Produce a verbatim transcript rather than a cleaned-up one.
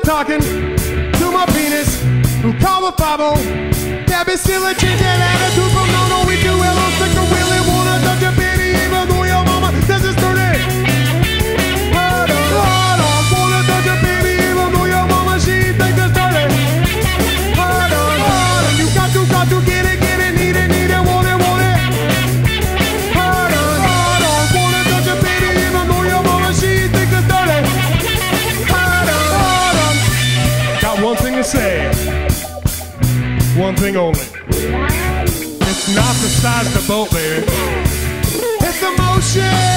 talking to my penis, who call the five oh. There be still a change that attitude from no, no, we do hello, stick a really wanna touch your bitty, even though your mama says it's dirty. Hold on, hold on, wanna touch your bitty, even though your mama, she thinks it's dirty. Hold on, hold on, you got to, got to get it, get it, need it, need it, want it, want it. Hold on, hold on, wanna touch your bitty, even though your mama, she thinks it's dirty. Hold on, hold on. Got one thing to say. One thing only. It's not the size of the boat, baby. It's the motion.